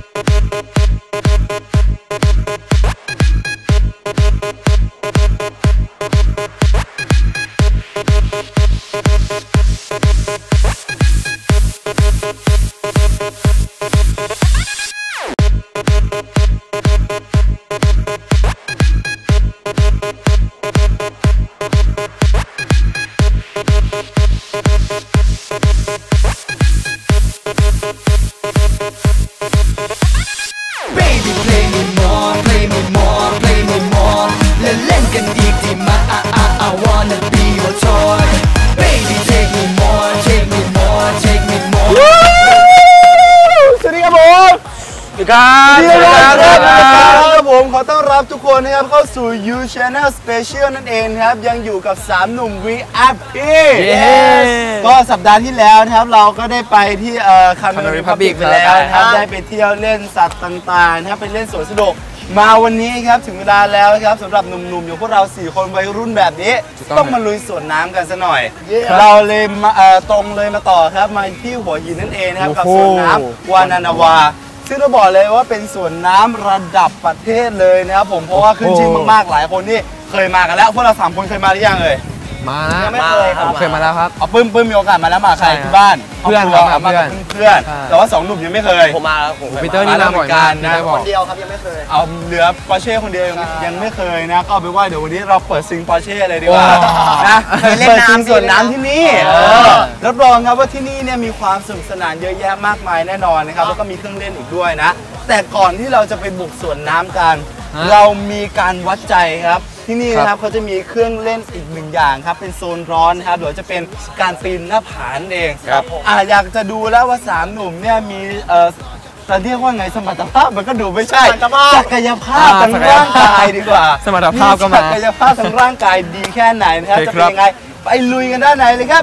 ครับผมขอต้อนรับทุกคนนะครับเข้าสู่ You Channel Special นั่นเองครับยังอยู่กับ3หนุ่ม VIP ก็สัปดาห์ที่แล้วนะครับเราก็ได้ไปที่คาเมรูน Republic ไปแล้วนะครับได้ไปเที่ยวเล่นสัตว์ต่างๆนะครับไปเล่นสวนสนุกมาวันนี้ครับถึงเวลาแล้วครับสำหรับหนุ่มๆอย่างพวกเรา4คนวัยรุ่นแบบนี้ต้องมาลุยสวนน้ำกันซะหน่อยเราเลยมาตรงเลยมาต่อครับมาที่หัวหินนั่นเองนะครับกับสวนน้ำวานานาวาซึ่งเราบอกเลยว่าเป็นสวนน้ำระดับประเทศเลยนะครับผมเพราะว่าขึ้นชื่อมากๆหลายคนที่เคยมากันแล้วพวกเรา3คนเคยมาหรือยังเอ่ยมานะไม่เคยครับเคยมาแล้วครับเอาปื้มมีโอกาสมาแล้วมาใครที่บ้านเพื่อนครับเพื่อนแต่ว่า2หนุ่มยังไม่เคยผมมาแล้วผมปีเตอร์นี่มาบ่อยกันนะคนเดียวครับยังไม่เคยเอาเหลือปอร์เช่คนเดียวยังไม่เคยนะก็เอาไปว่าเดี๋ยววันนี้เราเปิดซิงปอร์เช่เลยดีกว่านะเปิดซิงสวนน้ำที่นี่รับรองครับว่าที่นี่เนี่ยมีความสนุกสนานเยอะแยะมากมายแน่นอนนะครับแล้วก็มีเครื่องเล่นอีกด้วยนะแต่ก่อนที่เราจะไปบุกสวนน้ำกันเรามีการวัดใจครับที่นี่นะครับเขาจะมีเครื่องเล่นอีก1อย่างครับเป็นโซนร้อนนะครับหรือจะเป็นการปีนหน้าผาเองอยากจะดูแล้วว่า3หนุ่มเนี่ยมีจะเรียกว่าไงสมรรถภาพมันก็ดูไม่ใช่ศักยภาพทางร่างกายดีกว่าสมรรถภาพก็มาศักยภาพทางร่างกายดีแค่ไหนนะครับจะเป็นยังไงไปลุยกันด้านไหนเลยครับ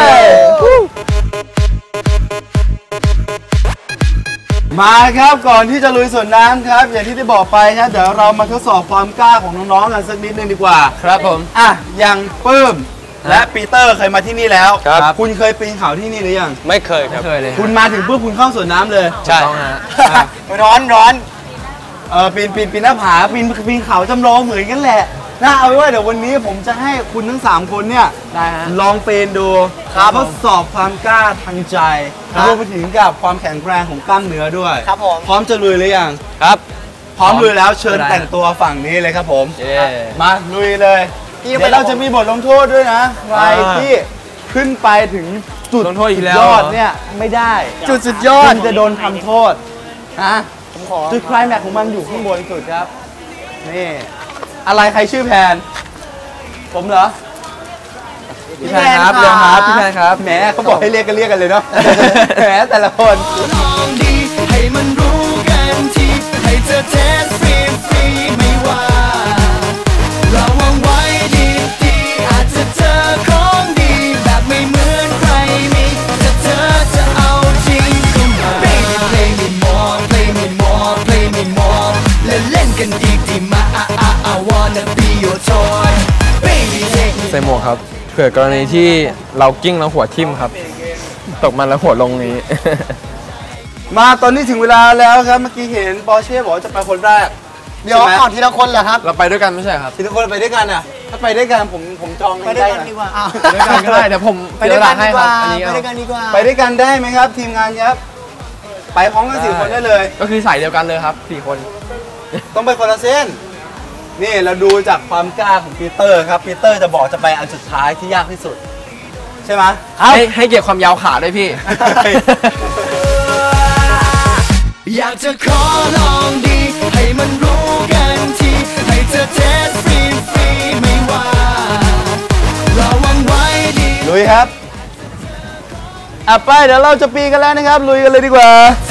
มาครับก่อนที่จะลุยสวนน้ำครับอย่างที่ได้บอกไปครับเดี๋ยวเรามาทดสอบความกล้าของน้องๆกันสักนิดนึงดีกว่าครับผมอย่างปื้มและปีเตอร์เคยมาที่นี่แล้วครับคุณเคยปีนเขาที่นี่หรือยังไม่เคยครับเคยเลยคุณมาถึงปุ๊บคุณเข้าสวนน้ำเลยใช่ร้อนปีนหน้าผาปีนเขาจำลองเหมือนกันแหละน่าเอาไว้ว่าเดี๋ยววันนี้ผมจะให้คุณทั้ง3คนเนี่ยลองปีนดูทดสอบความกล้าทางใจรวมไปถึงกับความแข็งแรงของกล้ามเนื้อด้วยครับผมพร้อมจะลุยหรือยังครับพร้อมลุยแล้วเชิญแต่งตัวฝั่งนี้เลยครับผมมาลุยเลยเดี๋ยวเราจะมีบทลงโทษด้วยนะใครที่ขึ้นไปถึงจุดยอดเนี่ยไม่ได้จุดสุดยอดจะโดนทำโทษนะจุดไคลแม็กซ์ของมันอยู่ข้างบนสุดครับนี่อะไรใครชื่อแพนผมเหรอพี่แพนครับเรียกครับพี่แพนครับแหมเขาบอกให้เรียกกันเลยเนาะแหมแต่ละคนให้มันรู้กันทีให้เธอเทสฟรีไม่ว่าระวังไว้ดีอาจจะเจอของดีแบบไม่เหมือนใครมีแต่เธอจะเอาจริงก็มา Baby play me more play me more play me more และเล่นกันอีกดีมาI wanna be your toy baby ใส่หมวกครับเผื่อกรณีที่เรากิ้งแล้วหัวทิ่มครับตกมันแล้วหัวลงนี้มาตอนนี้ถึงเวลาแล้วครับเมื่อกี้เห็นปอร์เช่บอกจะไปคนแรกเดี๋ยวก่อนทีละคนเหรอครับเราไปด้วยกันไม่ใช่ครับทีละคนไปด้วยกันอ่ะถ้าไปด้วยกันผมจองไปด้วยกันดีกว่าไปด้วยกันก็ได้เดี๋ยวผมไปด้วยกันให้ครับอันนี้ไปด้วยกันดีกว่าไปด้วยกันได้ไหมครับทีมงานครับไปพร้อมกัน4คนได้เลยก็คือสายเดียวกันเลยครับ4คนต้องไปคนละเส้นนี่เราดูจากความกล้าของปีเตอร์ครับปีเตอร์จะบอกจะไปอันสุดท้ายที่ยากที่สุดใช่ไหมให้เกียรติความยาวขาด้วยพี่อยากจะขอลองดีให้มันรู้กันทีให้เธอเทสฟรีไม่ว่าระวังไว้ดีลุยครับไปเดี๋ยวเราจะปีกันแล้วนะครับลุยกันเลยดีกว่า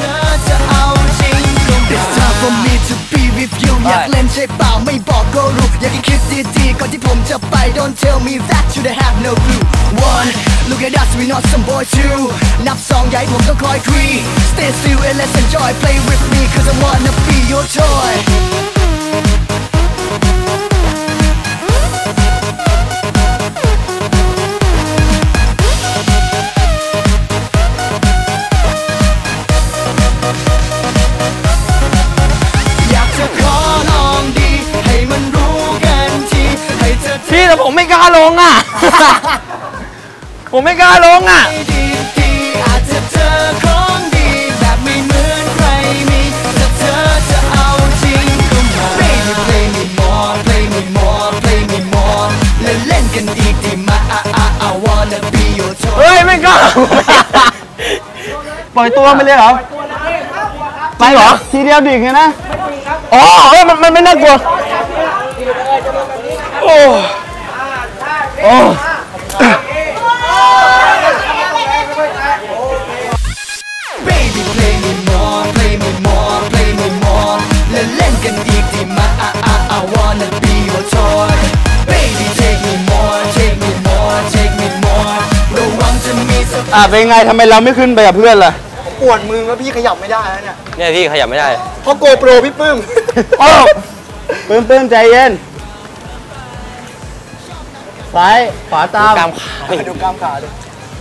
อยากเล่นใช่เปล่าไม่บอกก็รู้อยากให้คิดดีๆก่อนที่ผมจะไป Don't tell me that you have no clue One look at us we not some boy two นับ2ใหญ่ผมต้องคอยคุย Stay still and let's enjoy play with me cause I wanna be your toy แต่ผมไม่กล้าลงอ่ะ ผมไม่กล้าลงอ่ะอาจจะเจอของดีแบบไม่เหมือนใครมีแต่เธอจะเอาจริงก็มา Baby play me more play me more play me more เล่นกันอีกดีมา I wanna be your toy เฮ้ยไม่กล้าปล่อยตัวไปเลยเหรอไปเหรอทีเดียวดิ่งเลยนะอ๋อเฮ้ยมันไม่น่ากลัวโอ้โอ้ Baby play me more play me more play me more เล่นกันอีกดีมา I wanna be your toy Baby take me more take me more take me more ระวังจะมีสักเป็นไงทำไมเราไม่ขึ้นไปกับเพื่อนล่ะปวดมือแล้วพี่ขยับไม่ได้แล้วเนี่ยเนี่ยพี่ขยับไม่ได้เพราะโกโปรพี่ปื้มปื้มใจเย็นซ้ายขวาตามกล้ามขาดูกล้ามขาดู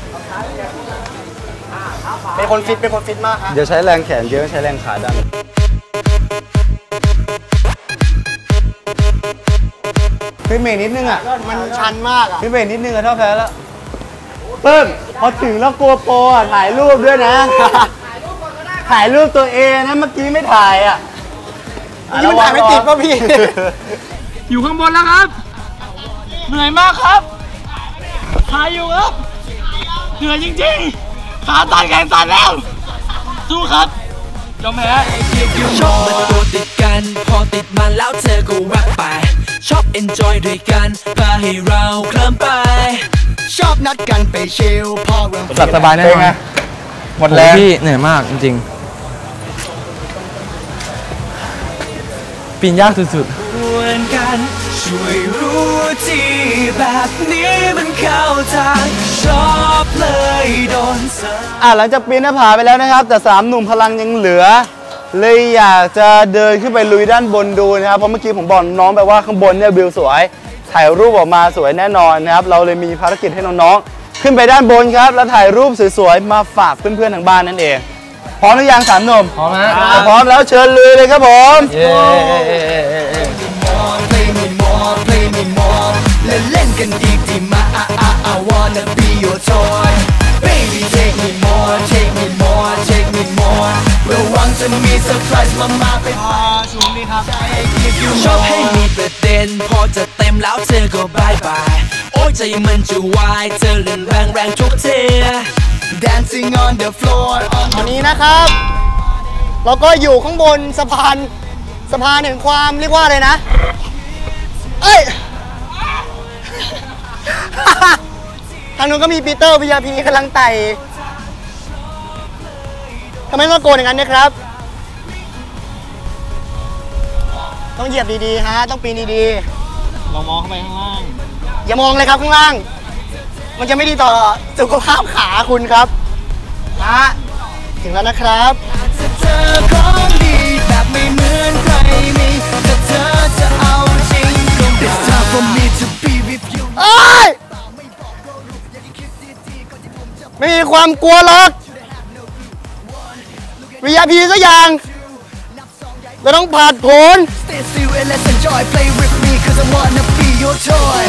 เป็นคนฟิตมากฮะเดี๋ยวใช้แรงแขนเยอะใช้แรงขาดันพี่เมย์นิดนึงอ่ะมันชันมากอ่ะพี่เมย์นิดนึงอ่ะเท่าแพ้แล้วปึ้มพอถึงแล้วโกโปรถ่ายรูปด้วยนะถ่ายรูปตัวเองนะเมื่อกี้ไม่ถ่ายอ่ะนี่มันถ่ายไม่ติดป่ะพี่อยู่ข้างบนแล้วครับเหนื่อยมากครับถ่ายอยู่ครับเหนื่อยจริงๆขาตันแขนสั่นแล้วสู้ครับยอมแพ้ชอบมาตัวติดกันพอติดมันแล้วเธอก็แวบไปชอบ enjoy ด้วยกันพาให้เราเคลิ้มไปชอบนัดกันไปชิลพอเริ่มหลับสบายแน่นอนหมดแล้วพี่เหนื่อยมากจริงๆปีนยากสุดๆเหมือนกันช่วยรู้ที่แบบนี้มันเข้าทางชอบเลยโดนเสิร์หลังจากปีนหน้าผาไปแล้วนะครับแต่3หนุ่มพลังยังเหลือเลยอยากจะเดินขึ้นไปลุยด้านบนดูนะครับเพราะเมื่อกี้ผมบอกน้องไปว่าข้างบนเนี่ยวิวสวยถ่ายรูปออกมาสวยแน่นอนนะครับเราเลยมีภารกิจให้น้องๆขึ้นไปด้านบนครับแล้วถ่ายรูปสวยๆมาฝากเพื่อนๆทางบ้านนั่นเองพร้อมหรือยัง3หนุ่มพร้อมฮะพร้อมแล้วเชิญลุยเลยครับผมเล่นกันอีกดีมา I wanna be your toy Baby take me more take me more take me more ระวังจะมีเซอร์ไพรส์มาเป็นสูงดีครับชอบให้มีประเด็นพอจะเต็มแล้วเธอก็บายบายโอ้ยใจมันจะวายเธอเล่นแรงทุกเท Dancing on the floor ตอนนี้นะครับเราก็อยู่ข้างบนสะพานแห่งความเรียกว่าอะไรนะเอ้ยทางนู้นก็มีปีเตอร์วิยาพีกำลังไต่ทำไมต้องโกนอย่างนั้นนะครับต้องเหยียบดีๆฮะต้องปีนดีๆลองมองเข้าไปข้างล่างอย่ามองเลยครับข้างล่างมันจะไม่ดีต่อสุขภาพขาคุณครับถึงแล้วนะครับเธอของดีแบบไม่เหมือนใครมีแต่เธอจะเอาจริง It's time for me to be with you ไม่มีความกลัวหรอกวิยาพีสักอย่างเราต้องผ่านผล Stay still and let's enjoy play with me cause I wanna be your toy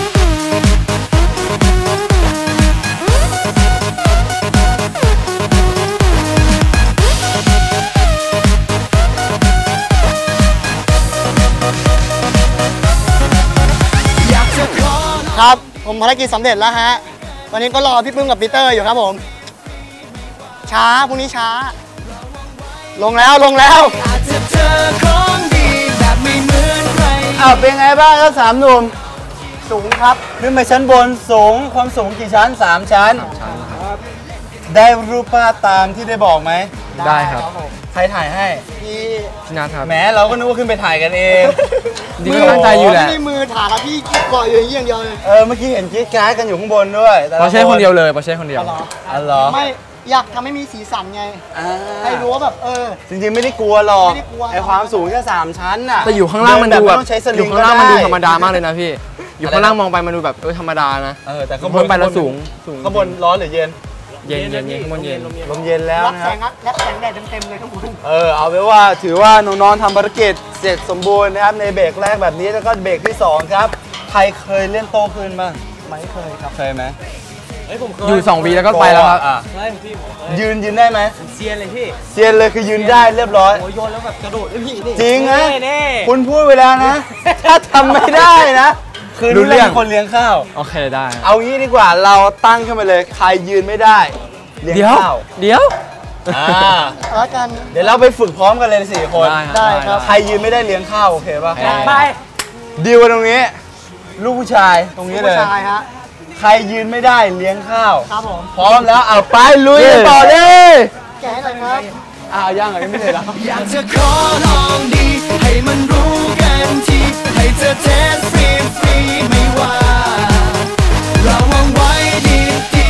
ครับผมภารกิจสำเร็จแล้วฮะวันนี้ก็รอพี่ปึ้มกับปีเตอร์อยู่ครับผมช้าพรุ่งนี้ช้าลงแล้วเป็นไงบ้างครับ3หนุ่มสูงครับขึ้นไปชั้นบนสูงความสูงกี่ชั้น3ชั้นได้รูปภาพตามที่ได้บอกไหมได้ครับใครถ่ายให้พี่นัทครับแหมเราก็นึกว่าขึ้นไปถ่ายกันเองมือตั้งใจอยู่แหละไม่มือถ่ายแล้วพี่เกาะอยู่อย่างเดียวเลยเมื่อกี้เห็นกิ๊กการ์ดกันอยู่ข้างบนด้วยพอใช้คนเดียวเลยพอใช้คนเดียวเหรอไม่อยากทำให้มีสีสันไงให้รู้ว่าแบบจริงๆไม่ได้กลัวหรอกไอความสูงแค่3ชั้นน่ะแต่อยู่ข้างล่างมันดูแบบอยู่ข้างล่างมันดูธรรมดามากเลยนะพี่อยู่ข้างล่างมองไปมันดูแบบธรรมดานะแต่ข้างบนไปแล้วสูงข้างบนร้อนหรือเย็นเย็นข้างบนเย็นลมเย็นแล้วนะครับรับแสงแดดเต็มๆเลยข้างบนเอาไว้ว่าถือว่าน้องๆทำภารกิจเสร็จสมบูรณ์นะครับในเบรกแรกแบบนี้แล้วก็เบรกที่2ครับใครเคยเล่นโต้คลื่นบ้างไม่เคยครับเคยไหมอยู่2 วีแล้วก็ไปแล้วครับยืนได้ไหมเซียนเลยพี่เซียนเลยคือยืนได้เรียบร้อยโยนแล้วแบบกระโดดเลยพี่นี่จริงนะคุณพูดไปแล้วนะถ้าทำไม่ได้นะคือรู้เรื่องคนเลี้ยงข้าวโอเคได้เอางี้ดีกว่าเราตั้งขึ้นมาเลยใครยืนไม่ได้เลี้ยงข้าวเดี๋ยวแล้วกันเดี๋ยวเราไปฝึกพร้อมกันเลย4 คนได้ครับใครยืนไม่ได้เลี้ยงข้าวโอเคป่ะไปดีลกันตรงนี้ลูกผู้ชายตรงนี้เลยผู้ชายฮะใครยืนไม่ได้เลี้ยงข้าวครับผมพร้อมแล้วเอาไปลุยต่อเลยแกะหน่อยครับย่างอะไรไม่เลยแล้วอยากจะขอลองดีให้มันรู้กันทีให้เธอเทสฟรีไม่ว่าเราวางไว้ดี